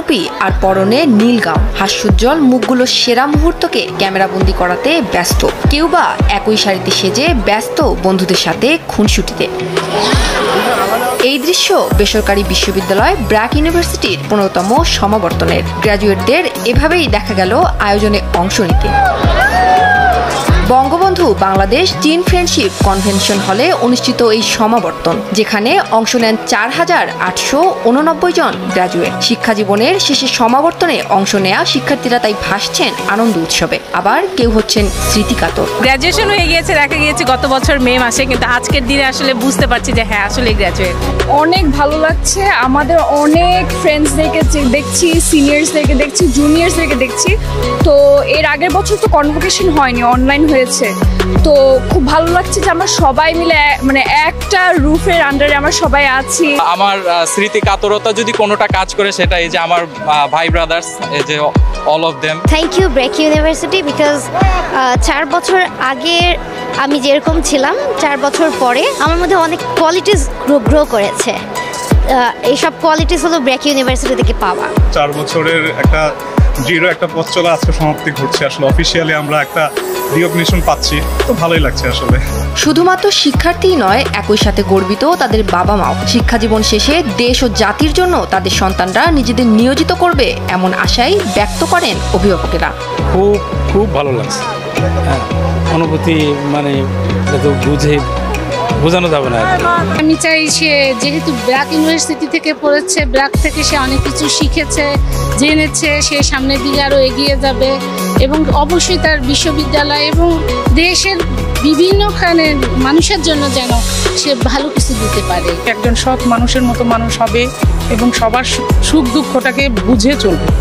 টুপি আর পরনে নীল গাউন, হাস্যোজ্জ্বল মুখগুলো সেরা মুহূর্তকে ক্যামেরাবন্দি করাতে ব্যস্ত। কেউ বা একই শাড়িতে সেজে ব্যস্ত বন্ধুদের সাথে খুনসুটিতে। এই দৃশ্য বেসরকারি বিশ্ববিদ্যালয় ব্র্যাক ইউনিভার্সিটির 15তম সমাবর্তনের। গ্র্যাজুয়েটদের এভাবেই দেখা গেল আয়োজনে অংশ নিতে। Bangabandhu Bangladesh teen friendship convention হলে অনুষ্ঠিত এই সমাবর্তন, যেখানে অংশ নেন 4,889 জন গ্র্যাজুয়েট। শিক্ষা জীবনের শেষে সমাবর্তনে অংশ নেয়া শিক্ষার্থীরা তাই ভাসছেন আনন্দ উৎসবে, আবার কেউ হচ্ছেন স্মৃতিকাতর। গ্র্যাজুয়েশন হয়ে গিয়েছে, দেখা গিয়েছে গত বছর মে মাসে, কিন্তু আজকের দিনে আসলে বুঝতে পারছি যে হ্যাঁ আসলে গ্র্যাজুয়েট। অনেক ভালো লাগছে। আমাদের অনেক ফ্রেন্ডসদেরকে দেখছি, সিনিয়র্সদেরকে দেখছি, জুনিয়র্সদেরকে দেখছি। তো এর আগের বছর তো কনভোকেশন হয়নি, অনলাইন হয়েছে। তো খুব ভালো লাগছে যে আমরা সবাই মিলে মানে একটা রুফের আন্ডারে আমরা সবাই আছি। আমার স্মৃতি কাতরতা যদি কোনোটা কাজ করে সেটা এই যে আমার ভাই ব্রাদার্স, এই যে all of them. Thank you BRAC university, because 4 বছর আগে আমি যেরকম ছিলাম 4 বছর পরে আমার মধ্যে অনেক কোয়ালিটিস গ্রো করেছে। এইসব কোয়ালিটিস হলো ব্র্যাক ইউনিভার্সিটি থেকে পাওয়া। 4 বছরের একটা দৃঢ় একটা পথ চলা আজকে সমাপ্তি ঘটছে। আসলে অফিসিয়ালি আমরা একটা রিকগনিশন পাচ্ছি, তো ভালোই লাগছে আসলে। শুধুমাত্র শিক্ষার্থীই নয়, একই সাথে গর্বিত তাদের বাবা মাও। শিক্ষা জীবন শেষে দেশ ও জাতির জন্য তাদের সন্তানরা নিজেদের নিয়োজিত করবে এমন আশাই ব্যক্ত করেন অভিভাবকেরা। খুব ভালো লাগছে। অনুভূতি মানে বোঝানো যাবে না। আমি চাই সে যেহেতু ব্র্যাক ইউনিভার্সিটি থেকে পড়েছে, ব্র্যাক থেকে সে অনেক কিছু শিখেছে, জেনেছে, সে সামনের দিকে আরও এগিয়ে যাবে এবং অবশ্যই তার বিশ্ববিদ্যালয় এবং দেশের বিভিন্নখানে মানুষের জন্য যেন সে ভালো কিছু দিতে পারে। একজন সৎ মানুষের মতো মানুষ হবে এবং সবার সুখ দুঃখটাকে বুঝে চলবে।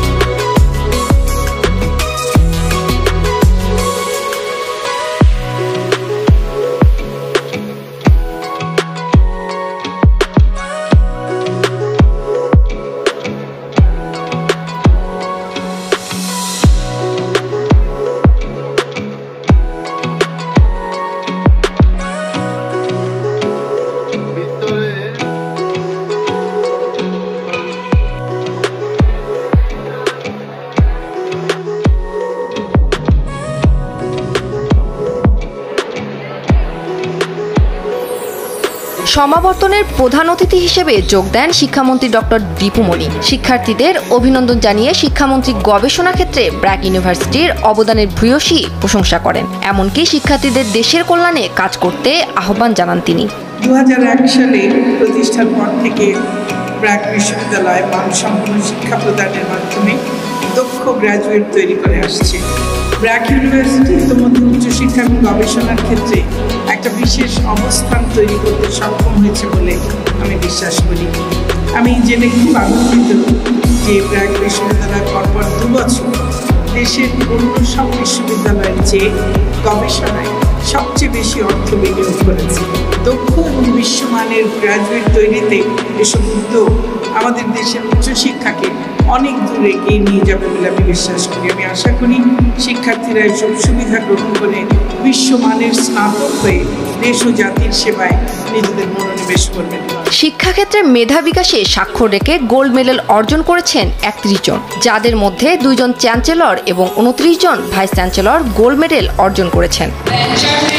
সমাবর্তনের প্রধান অতিথি হিসেবে যোগ দেন শিক্ষামন্ত্রী ডক্টর দীপুমণি। শিক্ষার্থীদের অভিনন্দন জানিয়ে শিক্ষামন্ত্রী গবেষণা ক্ষেত্রে ব্র্যাক ইউনিভার্সিটির অবদানের ভূয়সী প্রশংসা করেন। এমনকি শিক্ষার্থীদের দেশের কল্যাণে কাজ করতে আহ্বান জানান তিনি। 2001 সালে প্রতিষ্ঠার পর থেকে ব্র্যাক বিশ্ববিদ্যালয় মানসম্পন্ন শিক্ষা প্রদানের মাধ্যমে দক্ষ গ্র্যাজুয়েট তৈরি করে আসছে। ব্র্যাক ইউনিভার্সিটি ইতিমধ্যে উচ্চশিক্ষা এবং গবেষণার ক্ষেত্রে একটা বিশেষ অবস্থান তৈরি করতে সক্ষম হয়েছে বলে আমি বিশ্বাস করি। আমি জেনে খুব আনন্দিত যে ব্র্যাক বিশ্ববিদ্যালয় পরপর 2 বছর দেশের অন্য সব বিশ্ববিদ্যালয়ের চেয়ে গবেষণায় সবচেয়ে বেশি অর্থ বিনিয়োগ করেছে। দক্ষ এবং বিশ্বমানের গ্র্যাজুয়েট তৈরিতে এসব উদ্যোগ আমাদের দেশের উচ্চশিক্ষাকে অনেক দূর এগিয়ে নিয়ে যাবে বলে আমি বিশ্বাস করি। আমি আশা করি শিক্ষার্থীরা এসব সুবিধা গ্রহণ করে বিশ্বমানের স্নাতক হয়ে দেশ ও জাতির সেবায় নিজেদের মনোনিবেশ করবেন। শিক্ষাক্ষেত্রে মেধা বিকাশে স্বাক্ষর রেখে গোল্ড মেডেল অর্জন করেছেন 31 জন, যাদের মধ্যে 2 জন চ্যান্সেলর এবং 29 জন ভাইস চ্যান্সেলর গোল্ড মেডেল অর্জন করেছেন।